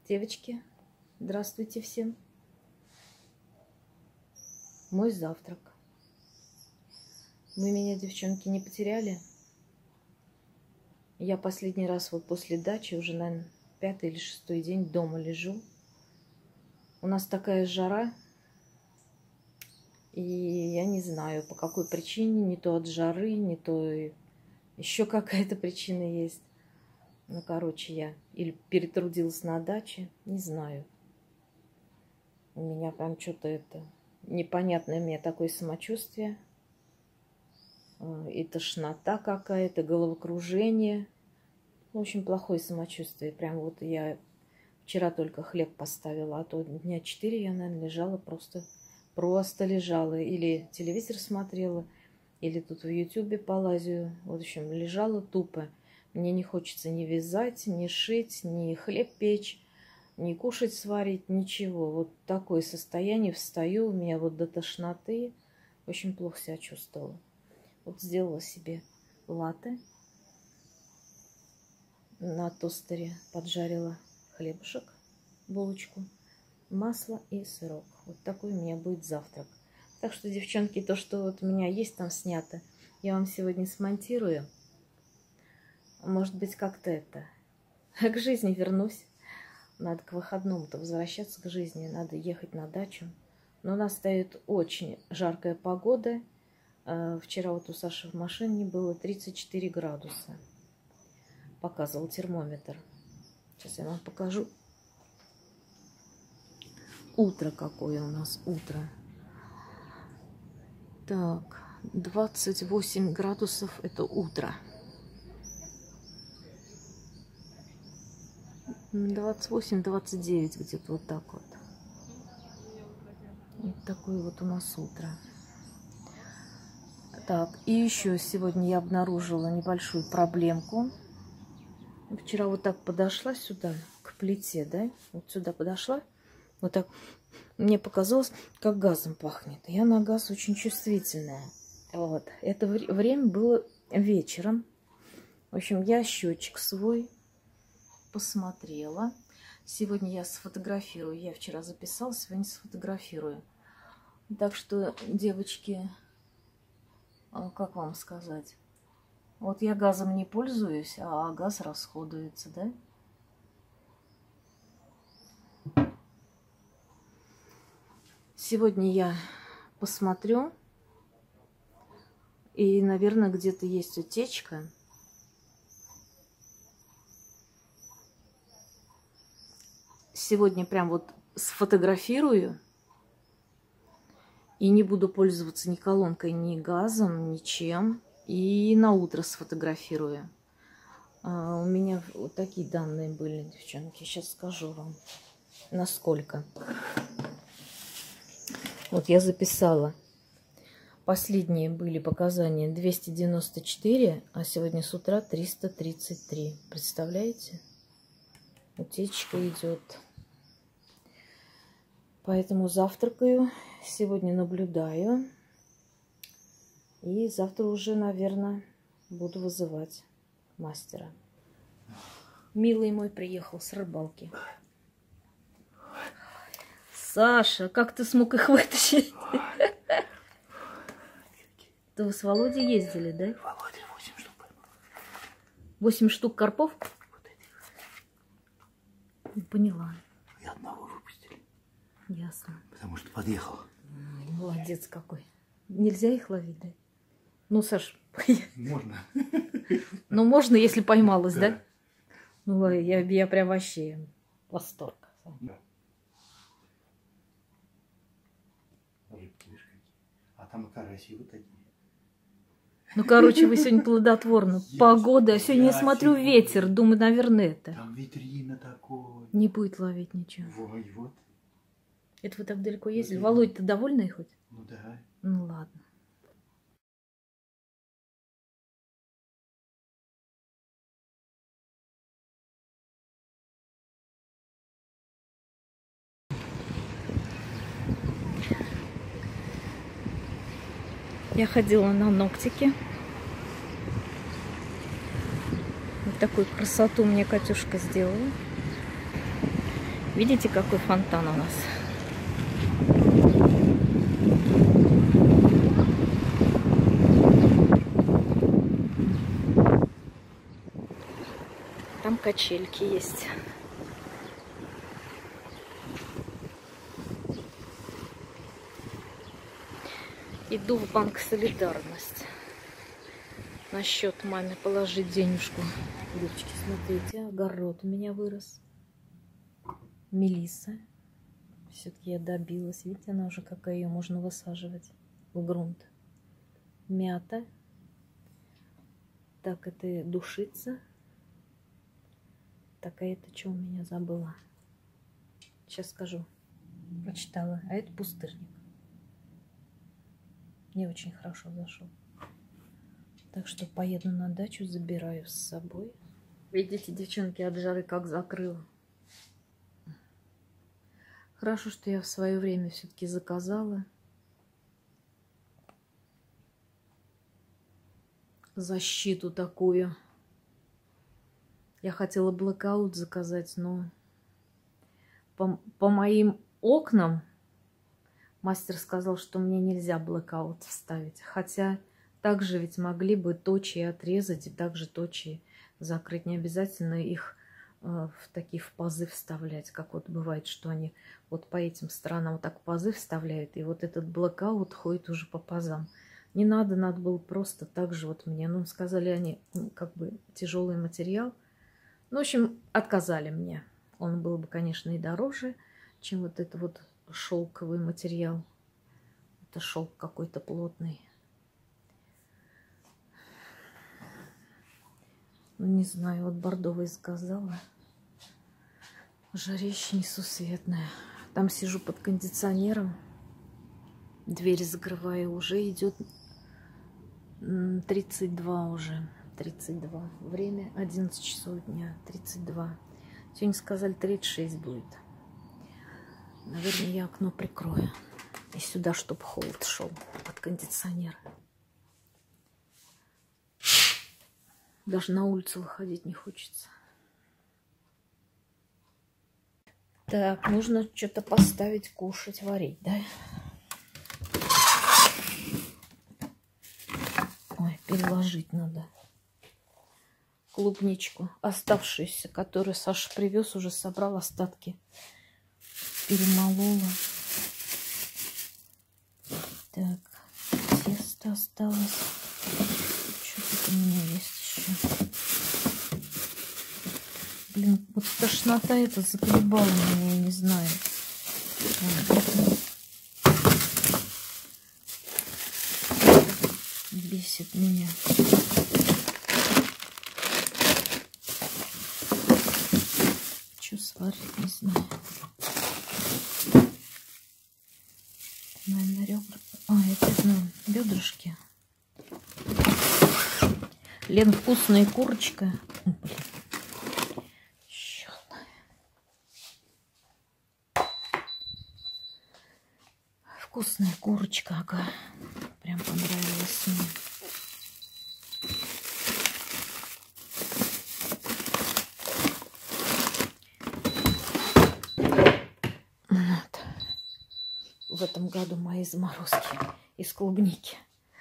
Девочки, здравствуйте всем. Мой завтрак. Вы меня, девчонки, не потеряли? Я последний раз вот после дачи, уже, наверное, 5-й или 6-й день дома лежу. У нас такая жара, и я не знаю, по какой причине, не то от жары, не то еще какая-то причина есть. Ну, короче, я или перетрудилась на даче, не знаю. У меня прям что-то это непонятное, у меня такое самочувствие. И тошнота какая-то, головокружение. В общем, плохое самочувствие. Прям вот я вчера только хлеб поставила, а то дня 4 я, наверное, лежала просто лежала. Или телевизор смотрела, или тут в Ютубе полазию. В общем, лежала тупо. Мне не хочется ни вязать, ни шить, ни хлеб печь, ни кушать сварить, ничего. Вот такое состояние. Встаю, у меня вот до тошноты. Очень плохо себя чувствовала. Вот сделала себе латте. На тостере поджарила хлебушек, булочку, масло и сырок. Вот такой у меня будет завтрак. Так что, девчонки, то, что вот у меня есть там снято, я вам сегодня смонтирую. Может быть, как-то это к жизни вернусь. Надо к выходному-то возвращаться к жизни. Надо ехать на дачу. Но у нас стоит очень жаркая погода. Вчера вот у Саши в машине было 34 градуса. Показывал термометр. Сейчас я вам покажу. Утро какое у нас. Утро. Так, 28 градусов это утро. 28-29 где-то вот так вот. Вот такое вот у нас утро. Так, и еще сегодня я обнаружила небольшую проблемку. Вчера вот так подошла сюда, к плите, да? Вот сюда подошла. Вот так. Мне показалось, как газом пахнет. Я на газ очень чувствительная. Вот. Это время было вечером. В общем, я счетчик свой посмотрела. Сегодня я сфотографирую. Я вчера записала, сегодня сфотографирую. Так что, девочки, как вам сказать? Вот я газом не пользуюсь, а газ расходуется, да? Сегодня я посмотрю. И, наверное, где-то есть утечка. Сегодня прям вот сфотографирую. И не буду пользоваться ни колонкой, ни газом, ничем. И на утро сфотографирую. У меня вот такие данные были, девчонки. Сейчас скажу вам, насколько. Вот я записала. Последние были показания 294, а сегодня с утра 333. Представляете? Утечка идет. Поэтому завтракаю. Сегодня наблюдаю. И завтра уже, наверное, буду вызывать мастера. Милый мой приехал с рыбалки. Саша, как ты смог их вытащить? Да вы с Володей ездили, да? Володя 8 штук. 8 штук карпов? Вот эти. Не поняла. И одного выпустили. Ясно. Потому что подъехал. Молодец какой. Нельзя их ловить, да? Ну, Саш, Можно. ну можно, если поймалась, да? Ну, я прям вообще восторг. Да. Рыбки, видишь, какие. А там и караси вот такие. Ну, короче, вы сегодня плодотворно. Погода. А сегодня я смотрю ветер. Думаю, наверное, это. Там витрина такой. Не будет ловить ничего. Ой, вот. Это вы так далеко ездили? Володь, ты довольна хоть? Ну да. Ну, ладно. Я ходила на ногтики. Вот такую красоту мне Катюшка сделала. Видите, какой фонтан у нас? Там качельки есть. Иду в банк «Солидарность» на счет маме положить денежку. Девочки, смотрите, огород у меня вырос. Мелисса. Все-таки я добилась. Видите, она уже какая, ее можно высаживать в грунт. Мята. Так, это душица. Так, а это что у меня забыла? Сейчас скажу. Прочитала. А это пустырник. Мне очень хорошо зашел. Так что поеду на дачу, забираю с собой. Видите, девчонки, от жары как закрыла. Хорошо, что я в свое время все-таки заказала защиту такую. Я хотела блэкаут заказать, но по моим окнам мастер сказал, что мне нельзя блэкаут вставить. Хотя также ведь могли бы точи отрезать и также точи закрыть. Не обязательно их в такие в пазы вставлять, как вот бывает, что они вот по этим сторонам вот так пазы вставляют, и вот этот блэкаут ходит уже по пазам. Не надо, надо было просто так же вот мне. Ну, сказали они, как бы тяжелый материал. Ну, в общем, отказали мне. Он был бы, конечно, и дороже, чем вот это вот шелковый материал. Это шелк какой-то плотный. Ну, не знаю, вот бордовый сказала. Жарище несусветное. Там сижу под кондиционером. Дверь закрываю. Уже идет 32 уже. 32. Время 11 часов дня. 32. Сегодня сказали 36 будет. Наверное, я окно прикрою. И сюда, чтобы холод шел от кондиционера. Даже на улицу выходить не хочется. Так, нужно что-то поставить, кушать, варить, да? Ой, переложить надо. Клубничку, оставшуюся, которую Саша привез, уже собрал остатки. Перемолола. Так, тесто осталось. Что тут у меня есть еще? Блин, вот тошнота эта заколебала меня, я не знаю. Бесит меня. Что сварить, не знаю. Наверное, ребра. А, это, знаю, бедрышки. Лен, вкусная курочка. Блин. Вкусная курочка, ага. Прям понравилась мне. Вот. В этом году мои заморозки из клубники.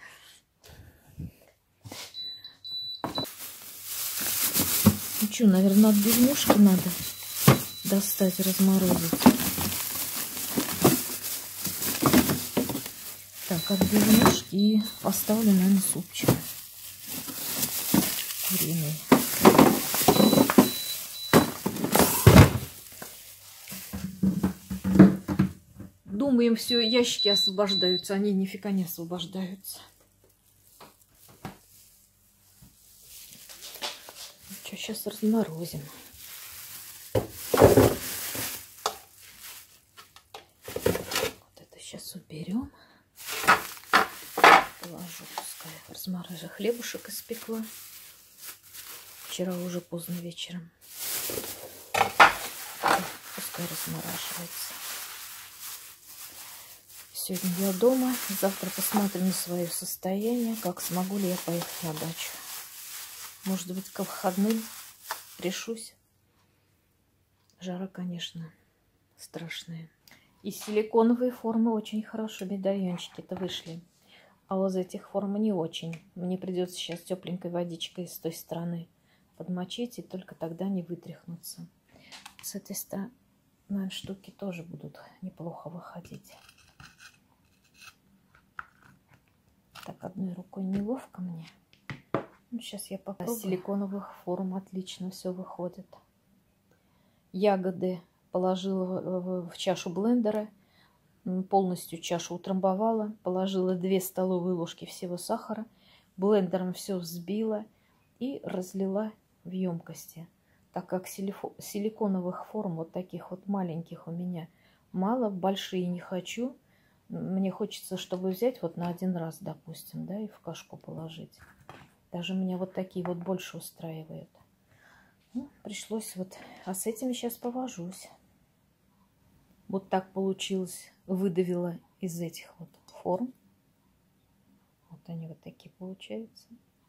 Ну что, наверное, отбивнушки надо достать, разморозить. Так, отбивнушки и поставлю, наверное, супчик куриный. Думаем, все, ящики освобождаются. Они нифига не освобождаются. Что, сейчас разморозим. Вот это сейчас уберем. Положу, пускай разморожу. Хлебушек испекла. Вчера уже поздно вечером. Пускай размораживается. Сегодня я дома. Завтра посмотрим на свое состояние, как смогу ли я поехать на дачу. Может быть, к выходным решусь. Жара, конечно, страшные. Из силиконовой формы очень хорошо медальончики-то вышли. А вот из этих форм не очень. Мне придется сейчас тепленькой водичкой с той стороны подмочить, и только тогда не вытряхнутся. С этой стороны штуки тоже будут неплохо выходить. Так, одной рукой неловко мне. Ну, сейчас я попробую. Из силиконовых форм отлично все выходит. Ягоды положила в чашу блендера. Полностью чашу утрамбовала. Положила 2 столовые ложки всего сахара. Блендером все взбила и разлила в емкости. Так как силиконовых форм вот таких вот маленьких у меня мало, большие не хочу. Мне хочется, чтобы взять вот на 1 раз, допустим, да, и в кашку положить. Даже меня вот такие вот больше устраивают. Ну, пришлось вот... А с этими сейчас повожусь. Вот так получилось. Выдавила из этих вот форм. Вот они вот такие получаются.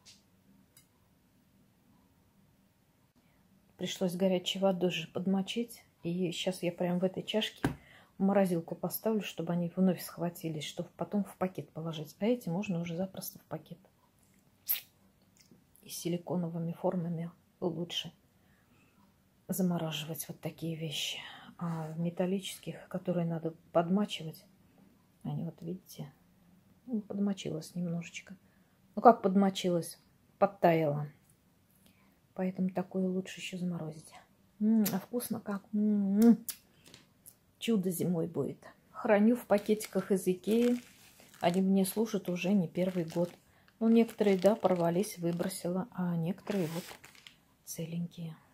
Пришлось горячей водой же подмочить. И сейчас я прям в этой чашке в морозилку поставлю, чтобы они вновь схватились, чтобы потом в пакет положить. А эти можно уже запросто в пакет. И с силиконовыми формами лучше замораживать вот такие вещи. А в металлических, которые надо подмачивать, они вот видите, подмочилась немножечко. Ну как подмочилась? Подтаяла. Поэтому такое лучше еще заморозить. А вкусно как. Чудо зимой будет. Храню в пакетиках из Икеи. Они мне служат уже не 1-й год. Ну, некоторые, да, порвались, выбросила. А некоторые вот целенькие.